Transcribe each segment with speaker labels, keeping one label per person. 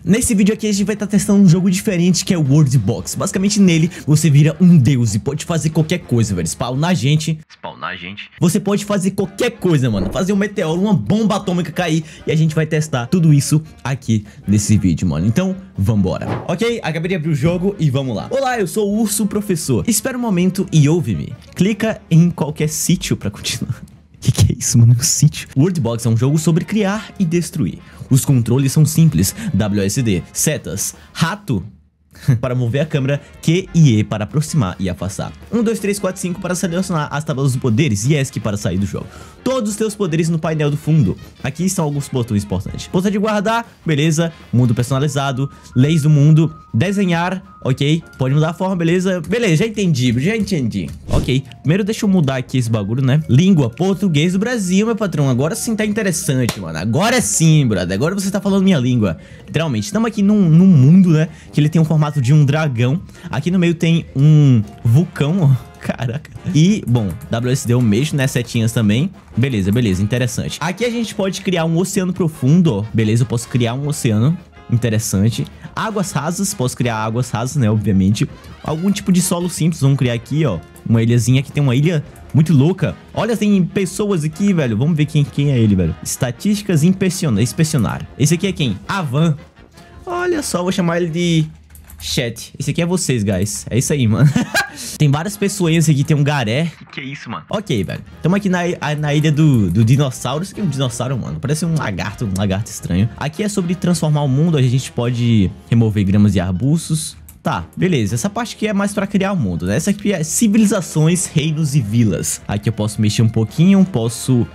Speaker 1: Nesse vídeo aqui a gente vai estar testando um jogo diferente que é o World Box. Basicamente nele você vira um deus e pode fazer qualquer coisa, velho. Spawnar gente. Você pode fazer qualquer coisa, mano. Fazer um meteoro, uma bomba atômica cair. E a gente vai testar tudo isso aqui nesse vídeo, mano. Então, vambora. Ok, acabei de abrir o jogo e vamos lá. Olá, eu sou o Urso Professor. Espera um momento e ouve-me. Clica em qualquer sítio pra continuar. Que é isso, mano? Um sítio. World Box é um jogo sobre criar e destruir. Os controles são simples. WSD, setas, rato para mover a câmera, Q e E para aproximar e afastar. 1, 2, 3, 4, 5 para selecionar as tabelas dos poderes e ESC para sair do jogo. Todos os teus poderes no painel do fundo. Aqui estão alguns botões importantes. Botão de guardar, beleza. Mundo personalizado, leis do mundo, desenhar, ok. Pode mudar a forma, beleza. Beleza, já entendi. Ok, primeiro deixa eu mudar aqui esse bagulho, né? Língua, português do Brasil, meu patrão. Agora sim tá interessante, mano. Agora sim, brother. Agora você tá falando minha língua. Literalmente, estamos aqui num mundo, né? Que ele tem um formato de um dragão. Aqui no meio tem um vulcão, ó. Caraca. E, bom, WSD eu mexo, né? Setinhas também. Beleza, interessante. Aqui a gente pode criar um oceano profundo, ó. Beleza, eu posso criar um oceano. Interessante. Águas rasas, posso criar águas rasas, né? Obviamente. Algum tipo de solo simples, vamos criar aqui, ó. Uma ilhazinha, aqui tem uma ilha muito louca. Olha, tem pessoas aqui, velho. Vamos ver quem é ele, velho. Estatísticas inspecionar. Esse aqui é quem? Avan. Olha só, vou chamar ele de chat. Esse aqui é vocês, guys. É isso aí, mano. Tem várias pessoas aqui, tem um garé. Que é isso, mano? Ok, velho. Estamos aqui na ilha do dinossauro. Isso aqui é um dinossauro, mano. Parece um lagarto estranho. Aqui é sobre transformar o mundo. A gente pode remover gramas e arbustos. Tá, beleza. Essa parte aqui é mais pra criar o mundo, né? Essa aqui é civilizações, reinos e vilas. Aqui eu posso mexer um pouquinho, posso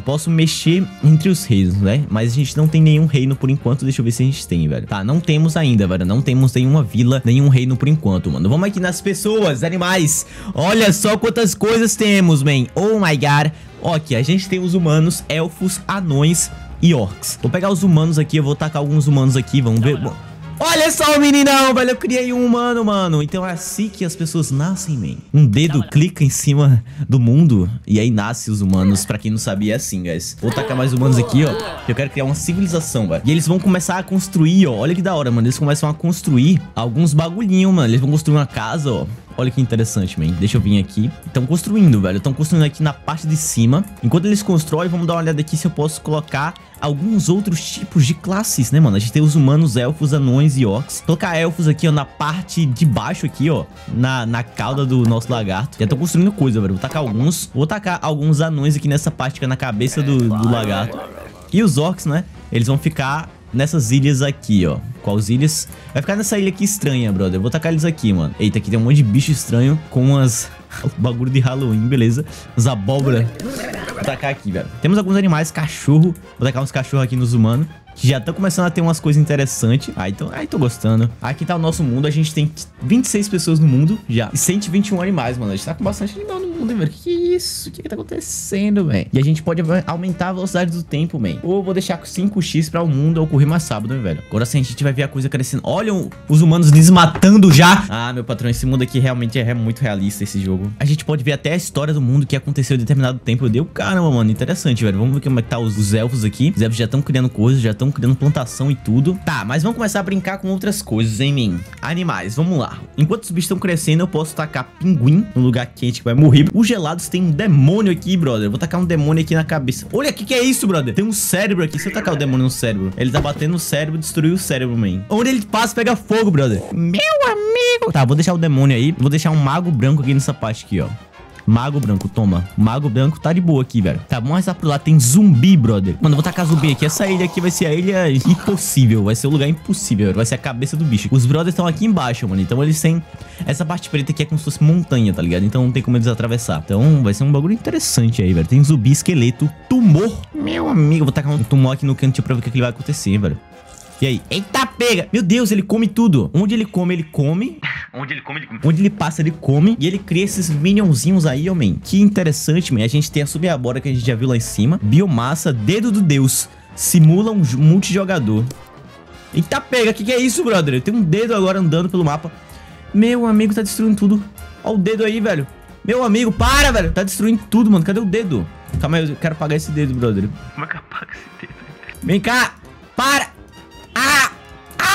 Speaker 1: mexer entre os reinos, né? Mas a gente não tem nenhum reino por enquanto. Deixa eu ver se a gente tem, velho. Tá, não temos ainda, velho. Não temos nenhuma vila, nenhum reino por enquanto, mano. Vamos aqui nas pessoas, animais. Olha só quantas coisas temos, man. Oh my god. Ok, a gente tem os humanos, elfos, anões e orcs. Vou pegar os humanos aqui, eu vou tacar alguns humanos aqui, vamos ver. Bom, olha só o meninão, velho. Eu criei um humano, mano. Então é assim que as pessoas nascem, man. Um dedo clica em cima do mundo e aí nasce os humanos. Pra quem não sabia, é assim, guys. Vou tacar mais humanos aqui, ó. Que eu quero criar uma civilização, velho. E eles vão começar a construir, ó. Olha que da hora, mano. Eles começam a construir alguns bagulhinhos, mano. Eles vão construir uma casa, ó. Olha que interessante, man. Deixa eu vir aqui. Estão construindo, velho. Estão construindo aqui na parte de cima. Enquanto eles constroem, vamos dar uma olhada aqui se eu posso colocar alguns outros tipos de classes, né, mano? A gente tem os humanos, elfos, anões e orcs. Colocar elfos aqui, ó, na parte de baixo aqui, ó. Na cauda do nosso lagarto. Já estão construindo coisa, velho. Vou tacar alguns. Vou tacar alguns anões aqui nessa parte que é na cabeça do lagarto. E os orcs, né? Eles vão ficar nessas ilhas aqui, ó. Quais ilhas? Vai ficar nessa ilha aqui estranha, brother. Eu vou tacar eles aqui, mano. Eita, aqui tem um monte de bicho estranho com umas bagulho de Halloween, beleza? Uns abóbora. Vou tacar aqui, velho. Temos alguns animais, cachorro. Vou tacar uns cachorros aqui nos humanos, que já estão começando a ter umas coisas interessantes. Aí tô gostando. Aqui tá o nosso mundo. A gente tem 26 pessoas no mundo já. E 121 animais, mano. A gente tá com bastante animal no mundo, hein, velho? Que isso? O que tá acontecendo, velho? E a gente pode aumentar a velocidade do tempo, man. Ou vou deixar 5x pra o mundo ocorrer mais rápido, né, velho? Agora sim a gente vai ver a coisa crescendo. Olha os humanos desmatando já. Ah, meu patrão, esse mundo aqui realmente é muito realista, esse jogo. A gente pode ver até a história do mundo que aconteceu em determinado tempo. Deu caramba, mano. Interessante, velho. Vamos ver como é que tá os elfos aqui. Os elfos já estão criando coisas, já estão criando plantação e tudo. Tá, mas vamos começar a brincar com outras coisas, hein, mim? Animais, vamos lá. Enquanto os bichos estão crescendo, eu posso tacar pinguim no lugar quente que vai morrer. Os gelados tem um demônio aqui, brother. Eu vou tacar um demônio aqui na cabeça. Olha, o que é isso, brother? Tem um cérebro aqui. Se eu tacar o demônio no cérebro, ele tá batendo no cérebro, destruiu o cérebro, man. Onde ele passa, pega fogo, brother. Meu amigo. Tá, vou deixar o demônio aí. Vou deixar um mago branco aqui nessa parte aqui, ó. Mago branco, toma. Mago branco tá de boa aqui, velho. Tá, vamos arrastar pro lado. Tem zumbi, brother. Mano, eu vou tacar zumbi aqui. Essa ilha aqui vai ser a ilha impossível. Vai ser o lugar impossível, velho. Vai ser a cabeça do bicho. Os brothers estão aqui embaixo, mano. Então eles têm essa parte preta aqui é como se fosse montanha, tá ligado? Então não tem como eles atravessar. Então vai ser um bagulho interessante aí, velho. Tem zumbi, esqueleto, tumor. Meu amigo, eu vou tacar um tumor aqui no cantinho pra ver o que vai acontecer, velho. E aí? Eita, pega! Meu Deus, ele come tudo. Onde ele come, ele come. Onde ele passa, ele come. E ele cria esses minionzinhos aí, ó, man. Que interessante, man. A gente tem a subabora que a gente já viu lá em cima. Biomassa, dedo do Deus. Simula um multijogador. Eita, pega! Que é isso, brother? Tem um dedo agora andando pelo mapa. Meu amigo, tá destruindo tudo. Ó o dedo aí, velho. Meu amigo, para, velho. Tá destruindo tudo, mano. Cadê o dedo? Calma aí, eu quero apagar esse dedo, brother.
Speaker 2: Como é que apaga esse dedo?
Speaker 1: Vem cá. Para. Ah! Ah!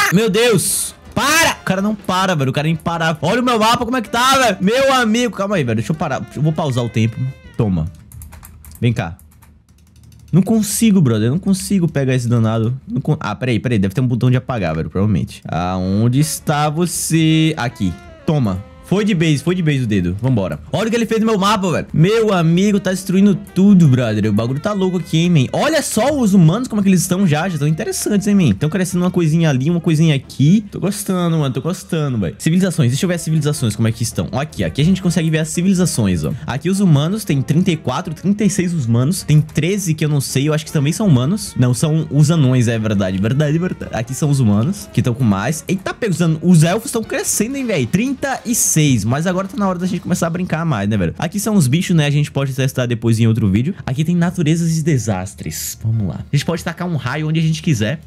Speaker 1: Meu Deus. Para! O cara não para, velho. O cara é imparável. Olha o meu mapa, como é que tá, velho? Meu amigo. Calma aí, velho. Deixa eu parar. Eu vou pausar o tempo. Toma. Vem cá. Não consigo, brother. Eu não consigo pegar esse danado. Ah, peraí. Deve ter um botão de apagar, velho. Provavelmente. Aonde está você? Aqui. Toma. Foi de base o dedo. Vambora. Olha o que ele fez no meu mapa, velho. Meu amigo, tá destruindo tudo, brother. O bagulho tá louco aqui, hein, man. Olha só os humanos, como é que eles estão já. Já estão interessantes, hein, man. Estão crescendo uma coisinha ali, uma coisinha aqui. Tô gostando, mano. Tô gostando, velho. Civilizações. Deixa eu ver as civilizações, como é que estão. Ó, aqui. Aqui a gente consegue ver as civilizações, ó. Aqui os humanos, tem 34, 36 os humanos. Tem 13 que eu não sei. Eu acho que também são humanos. Não, são os anões, é verdade. Verdade. Aqui são os humanos, que estão com mais. Eita, pega, os elfos estão crescendo, hein, velho. 36. Mas agora tá na hora da gente começar a brincar mais, né, velho? Aqui são os bichos, né? A gente pode testar depois em outro vídeo. Aqui tem naturezas e desastres. Vamos lá. A gente pode tacar um raio onde a gente quiser.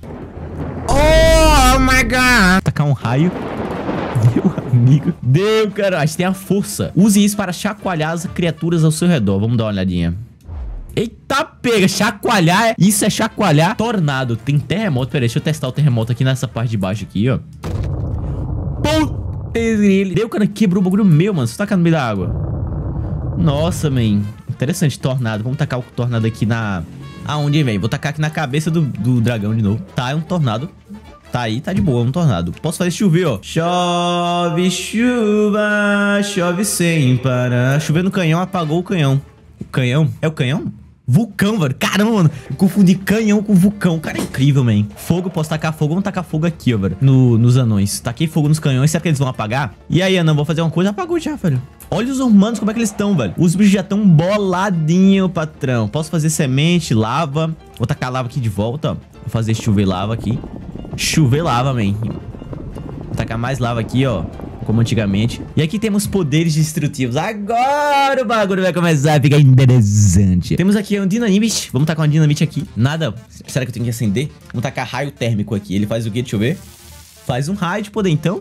Speaker 1: Oh my god! Tacar um raio. Meu amigo. Deu, cara. A gente tem a força. Use isso para chacoalhar as criaturas ao seu redor. Vamos dar uma olhadinha. Eita, pega. Chacoalhar. Isso é chacoalhar. Tornado. Tem terremoto. Pera aí, deixa eu testar o terremoto aqui nessa parte de baixo aqui, ó. Puta. Ele deu, cara, quebrou o bagulho meu, mano. Você tacar no meio da água. Nossa, man. Interessante, tornado. Vamos tacar o tornado aqui na... Aonde, velho? Vou tacar aqui na cabeça do dragão de novo. Tá, é um tornado. Tá aí, tá de boa, um tornado. Posso fazer chover, ó. Chove, chuva, chove sem parar. Choveu no canhão, apagou o canhão. O canhão? É o canhão? Vulcão, velho. Caramba, mano. Eu confundi canhão com vulcão. O cara é incrível, man. Fogo, posso tacar fogo. Vamos tacar fogo aqui, ó, velho. Nos anões. Taquei fogo nos canhões. Será que eles vão apagar? E aí, anão, vou fazer uma coisa. Apagou já, velho. Olha os humanos, como é que eles estão, velho. Os bichos já estão boladinho, patrão. Posso fazer semente, lava. Vou tacar lava aqui de volta, ó. Vou fazer chover lava aqui. Chover lava, man. Vou tacar mais lava aqui, ó. Como antigamente. E aqui temos poderes destrutivos. Agora o bagulho vai começar a ficar interessante. Temos aqui um dinamite. Vamos tacar uma dinamite aqui. Nada. Será que eu tenho que acender? Vamos tacar raio térmico aqui. Ele faz o quê? Deixa eu ver. Faz um raio de poder, então.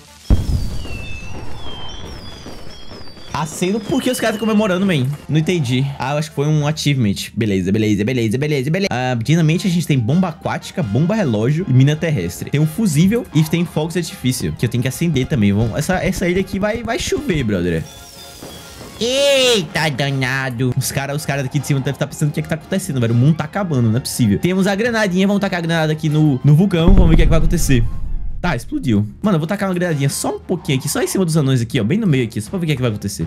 Speaker 1: Acendo porque os caras estão comemorando, man. Não entendi. Ah, eu acho que foi um achievement. Beleza. Dinamite a gente tem bomba aquática, bomba relógio e mina terrestre. Tem um fusível e tem fogos de artifício, que eu tenho que acender também. Essa ilha aqui vai chover, brother. Eita, danado. Os caras daqui de cima devem estar pensando o que é que tá acontecendo, velho. O mundo tá acabando, não é possível. Temos a granadinha. Vamos tacar a granada aqui no vulcão. Vamos ver o que é que vai acontecer. Tá, explodiu. Mano, eu vou tacar uma granadinha só um pouquinho aqui. Só em cima dos anões aqui, ó. Bem no meio aqui. Só pra ver o que é que vai acontecer.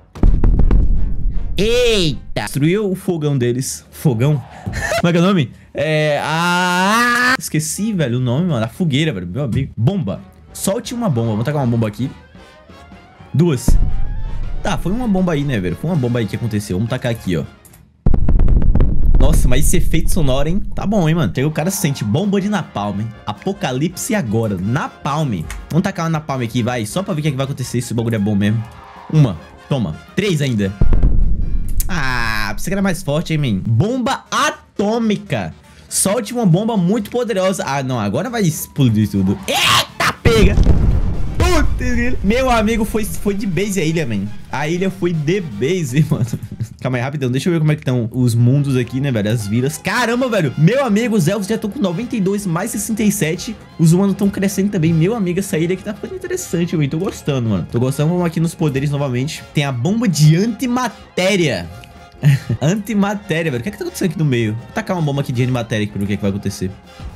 Speaker 1: Eita. Destruiu o fogão deles. Fogão? Como é que é o nome? Esqueci, velho, o nome, mano. A fogueira, velho. Meu amigo. Bomba. Solte uma bomba. Vou tacar uma bomba aqui. 2. Tá, foi uma bomba aí, né, velho? Foi uma bomba aí que aconteceu. Vamos tacar aqui, ó. Nossa, mas esse efeito sonoro, hein? Tá bom, hein, mano? Chega o cara sente bomba de napalm, hein? Apocalipse agora. Napalm. Vamos tacar uma napalm aqui, vai. Só pra ver o que é que vai acontecer, se o bagulho é bom mesmo. Uma. Toma. 3 ainda. Ah, precisa que era mais forte, hein, man? Bomba atômica. Solte uma bomba muito poderosa. Ah, não. Agora vai explodir tudo. Eita, pega. Meu amigo, foi de base a ilha, man. A ilha foi de base, mano. Calma aí, rapidão. Deixa eu ver como é que estão os mundos aqui, né, velho? As vilas. Caramba, velho. Meu amigo, os elfos já estão com 92, mais 67. Os humanos estão crescendo também. Meu amigo, essa ilha aqui tá ficando interessante, velho. Tô gostando, mano. Tô gostando. Vamos aqui nos poderes novamente. Tem a bomba de antimatéria. Antimatéria, velho. O que é que tá acontecendo aqui no meio? Vou tacar uma bomba aqui de antimatéria aqui pra ver o que é que vai acontecer.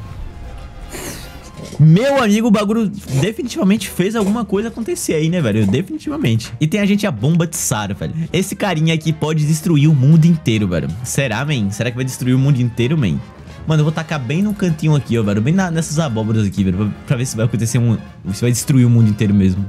Speaker 1: Meu amigo, o bagulho definitivamente fez alguma coisa acontecer aí, né, velho? Definitivamente. E tem a gente a bomba de Sara, velho. Esse carinha aqui pode destruir o mundo inteiro, velho. Será, man? Será que vai destruir o mundo inteiro, man? Mano, eu vou tacar bem no cantinho aqui, ó, velho. Bem nessas abóboras aqui, velho. Pra ver se vai acontecer se vai destruir o mundo inteiro mesmo.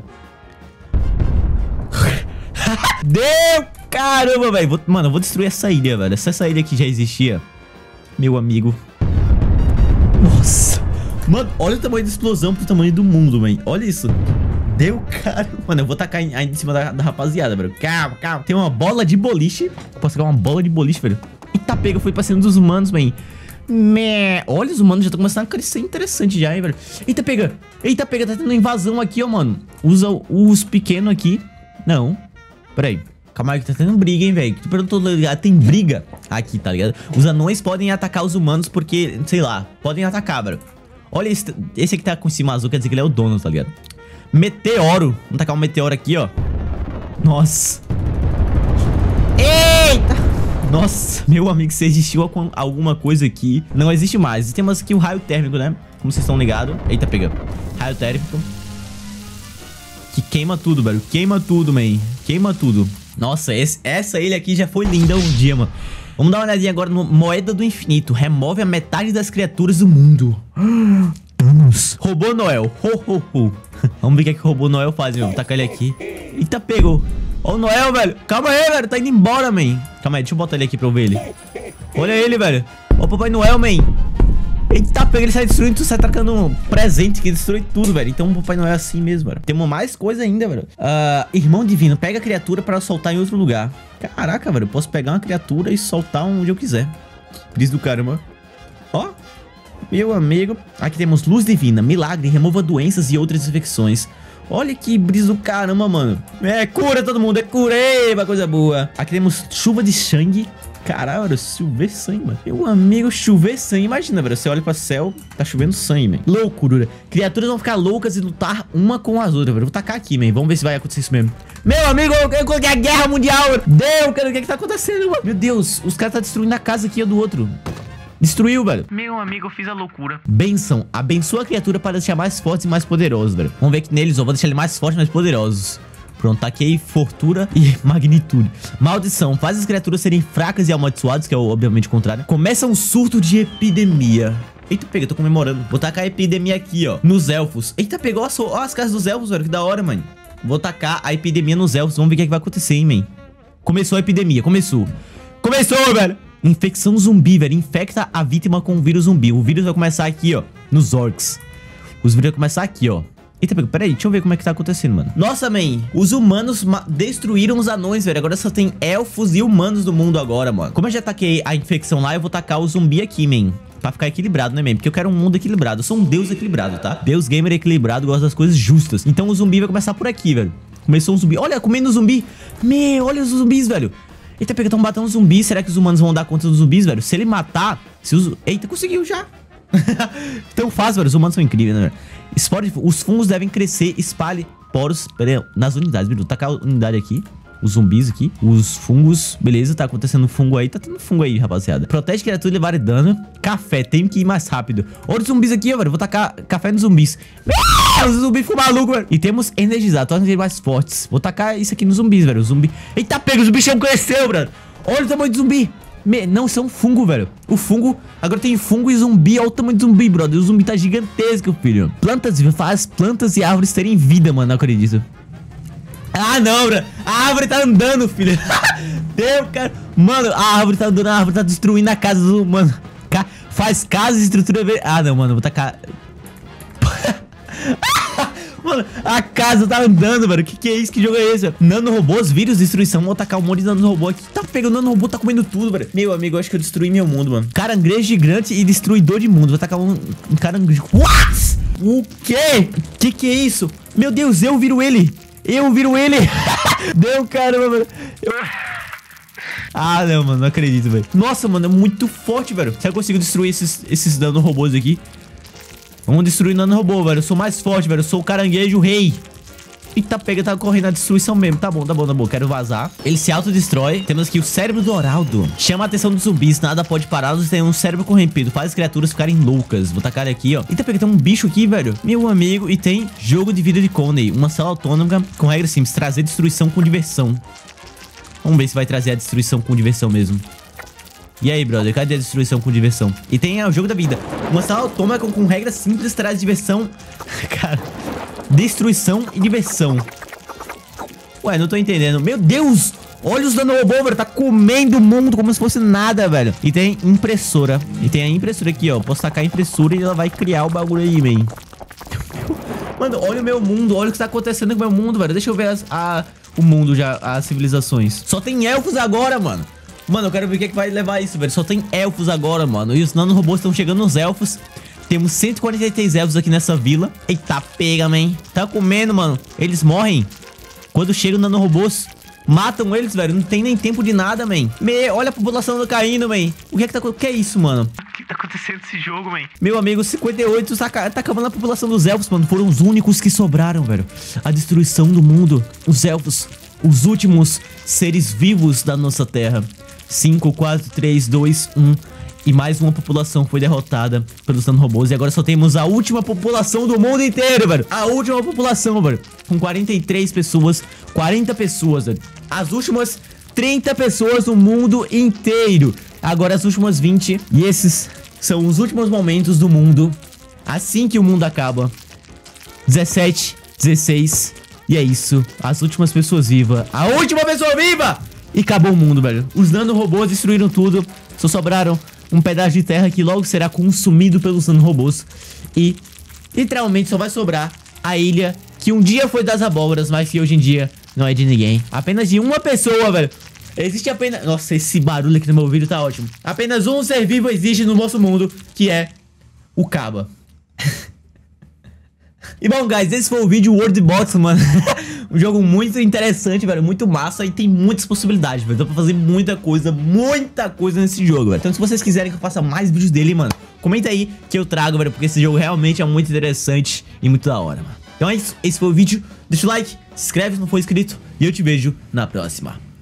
Speaker 1: Deu! Caramba, velho. Mano, eu vou destruir essa ilha, velho. Se essa ilha aqui já existia, meu amigo. Nossa. Mano, olha o tamanho da explosão pro tamanho do mundo, man. Olha isso. Deu, cara. Mano, eu vou tacar aí em cima da rapaziada, velho. Calma, calma. Tem uma bola de boliche. Posso tacar uma bola de boliche, velho. Eita, pega, foi pra cima dos humanos, man. Olha, os humanos já estão começando a crescer interessante já, hein, velho. Eita, pega. Eita, pega, tá tendo invasão aqui, ó, mano. Usa os pequenos aqui. Não. Pera aí. Calma aí, que tá tendo briga, hein, velho. Tem briga aqui, tá ligado? Os anões podem atacar os humanos porque, sei lá, podem atacar, velho. Olha esse aqui tá com cima azul, quer dizer que ele é o dono, tá ligado? Meteoro. Vamos tacar um meteoro aqui, ó. Nossa. Eita. Nossa, meu amigo, se existiu alguma coisa aqui, não existe mais. E temos aqui o raio térmico, né? Como vocês estão ligados. Eita, pega. Raio térmico. Que queima tudo, velho. Queima tudo, man. Queima tudo. Nossa, essa ilha aqui já foi linda um dia, mano. Vamos dar uma olhadinha agora no Moeda do Infinito. Remove a metade das criaturas do mundo. Vamos. Robô Noel. Ho, ho, ho. Vamos ver o que é que o Robô Noel faz, meu. Vou tacar ele aqui. Eita, pegou. Ó o Noel, velho. Calma aí, velho. Tá indo embora, man. Calma aí, deixa eu botar ele aqui pra eu ver ele. Olha ele, velho. Ó o Papai Noel, man. Eita, pega, ele sai destruindo, tu sai tacando um presente que destrói tudo, velho. Então o Papai Noel é assim mesmo, velho. Temos mais coisa ainda, velho. Irmão Divino, pega a criatura pra soltar em outro lugar. Caraca, velho, eu posso pegar uma criatura e soltar onde eu quiser. Brisa do caramba. Ó, meu amigo. Aqui temos Luz Divina, Milagre, remova doenças e outras infecções. Olha que brisa do caramba, mano. É, cura todo mundo, é cura, eba, coisa boa. Aqui temos Chuva de Sangue. Caralho, velho, chover sangue, mano. Meu amigo, chover sangue. Imagina, velho, você olha pra céu, tá chovendo sangue, man. Loucura. Criaturas vão ficar loucas e lutar uma com as outras, velho. Vou tacar aqui, man. Vamos ver se vai acontecer isso mesmo. Meu amigo, eu coloquei a guerra mundial, velho. Deus, cara, o que é que tá acontecendo, mano? Meu Deus, os caras tá destruindo a casa aqui do outro. Destruiu, velho. Meu amigo, eu fiz a loucura. Benção. Abençoa a criatura para deixar mais fortes e mais poderosos, velho. Vamos ver que neles, ó. Vou deixar ele mais fortes e mais poderosos. Pronto, taquei fortuna e magnitude. Maldição, faz as criaturas serem fracas e amaldiçoadas, que é obviamente o contrário. Começa um surto de epidemia. Eita, pega, eu tô comemorando. Vou tacar a epidemia aqui, ó, nos elfos. Eita, pegou as casas dos elfos, velho, que da hora, mano. Vou tacar a epidemia nos elfos, vamos ver o que é que vai acontecer, hein, man. Começou a epidemia, começou, velho. Infecção zumbi, velho, infecta a vítima com o vírus zumbi. O vírus vai começar aqui, ó, nos orcs. Os vírus vai começar aqui, ó. Eita, peraí, deixa eu ver como é que tá acontecendo, mano. Nossa, man, os humanos destruíram os anões, velho. Agora só tem elfos e humanos do mundo agora, mano. Como eu já taquei a infecção lá, eu vou tacar o zumbi aqui, man. Pra ficar equilibrado, né, man? Porque eu quero um mundo equilibrado. Eu sou um deus equilibrado, tá? Deus gamer equilibrado, gosta das coisas justas. Então o zumbi vai começar por aqui, velho. Começou um zumbi. Olha, comendo zumbi. Meu, olha os zumbis, velho. Eita, pega, tão matando zumbis. Será que os humanos vão dar conta dos zumbis, velho? Se ele matar... Eita, conseguiu já. Tão fácil, velho. Os humanos são incríveis, né, velho? Os fungos devem crescer, espalhe poros nas unidades. Vou tacar a unidade aqui. Os zumbis aqui. Os fungos. Beleza, tá acontecendo fungo aí. Tá tendo fungo aí, rapaziada. Protege criatura e levar dano. Café, tem que ir mais rápido. Olha os zumbis aqui, ó, velho. Vou tacar café nos zumbis. Os zumbis ficam malucos, velho. E temos energizar, torna eles mais fortes. Vou tacar isso aqui nos zumbis, velho. O zumbi. Eita, pega, os bichão cresceu, velho. Olha o tamanho do zumbi. Não, isso é um fungo, velho. O fungo... Agora tem fungo e zumbi. Olha o tamanho do zumbi, brother. O zumbi tá gigantesco, filho. Faz plantas e árvores terem vida, mano. Não acredito. Ah, não, bro. A árvore tá andando, filho. Deus, cara. Mano, a árvore tá andando. A árvore tá destruindo a casa do... Mano, faz casa e estrutura... Ah, não, mano. Vou tacar... Mano, a casa tá andando, velho. Que é isso? Que jogo é esse? Nanorobôs, vírus, destruição. Vou tacar um monte de nanorobô aqui. Tá pegando, o nanorobô tá comendo tudo, velho. Meu amigo, eu acho que eu destruí meu mundo, mano. Caranguejo gigante e destruidor de mundo. Vou tacar um caranguejo. What? O quê? Que é isso? Meu Deus, eu viro ele. Deu, caramba, mano. Ah, não, mano. Não acredito, velho. Nossa, mano, é muito forte, velho. Será que eu consigo destruir esses nanorobôs aqui? Vamos destruir o nanorobô, velho. Eu sou mais forte, velho. Eu sou o caranguejo rei. Eita, pega, tá correndo a destruição mesmo. Tá bom. Quero vazar. Ele se autodestrói. Temos aqui o cérebro do Oraldo. Chama a atenção dos zumbis. Nada pode pará-los. Tem um cérebro corrompido. Faz as criaturas ficarem loucas. Vou tacar ele aqui, ó. Eita, pega, tem um bicho aqui, velho. Meu amigo. E tem jogo de vida de Coney. Uma sala autônoma com regras simples. Trazer destruição com diversão. Vamos ver se vai trazer a destruição com diversão mesmo. E aí, brother, cadê a destruição com diversão? E tem o jogo da vida. Uma sala autônoma com regras simples traz diversão. Cara, destruição e diversão. Ué, não tô entendendo. Meu Deus! Olha os nanorobô, velho. Tá comendo o mundo como se fosse nada, velho. E tem impressora. E tem a impressora aqui, ó. Posso tacar a impressora e ela vai criar o bagulho aí, man. Mano, olha o meu mundo. Olha o que tá acontecendo com o meu mundo, velho. Deixa eu ver o mundo já, as civilizações. Só tem elfos agora, mano. Mano, eu quero ver o que vai levar isso, velho. Só tem elfos agora, mano. E os nanorobôs estão chegando nos elfos. Temos 143 elfos aqui nessa vila. Eita, pega, man. Tá comendo, mano. Eles morrem. Quando chegam nanorobôs, matam eles, velho. Não tem nem tempo de nada, man. Olha a população caindo, man. O que é que tá... O que é isso, mano? que tá acontecendo nesse jogo, man? Meu amigo, 58 tá acabando a população dos elfos, mano. Foram os únicos que sobraram, velho. A destruição do mundo. Os elfos, os últimos seres vivos da nossa terra. 5, 4, 3, 2, 1. E mais uma população foi derrotada pelos nanorobôs. E agora só temos a última população do mundo inteiro, velho. A última população, velho. Com 43 pessoas, 40 pessoas, velho. As últimas 30 pessoas no mundo inteiro. Agora as últimas 20. E esses são os últimos momentos do mundo. Assim que o mundo acaba. 17, 16. E é isso. As últimas pessoas vivas. A última pessoa viva! E acabou o mundo, velho. Os nanorobôs destruíram tudo. Só sobraram um pedaço de terra que logo será consumido pelos nanorobôs. E literalmente só vai sobrar a ilha que um dia foi das abóboras, mas que hoje em dia não é de ninguém. Apenas de uma pessoa, velho. Existe apenas... Nossa, esse barulho aqui no meu ouvido tá ótimo. Apenas um ser vivo existe no nosso mundo, que é o Caba. E bom, guys, esse foi o vídeo World Box, mano. Um jogo muito interessante, velho, muito massa e tem muitas possibilidades, velho. Dá pra fazer muita coisa nesse jogo, velho. Então se vocês quiserem que eu faça mais vídeos dele, mano, comenta aí que eu trago, velho, porque esse jogo realmente é muito interessante e muito da hora, mano. Então é isso, esse foi o vídeo. Deixa o like, se inscreve se não for inscrito e eu te vejo na próxima.